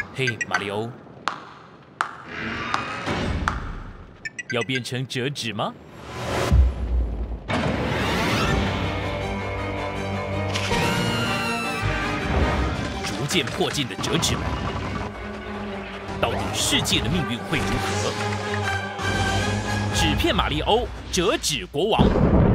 嘿，马里欧，要变成折纸吗？逐渐迫近的折纸们，到底世界的命运会如何？纸片马里欧，折纸国王。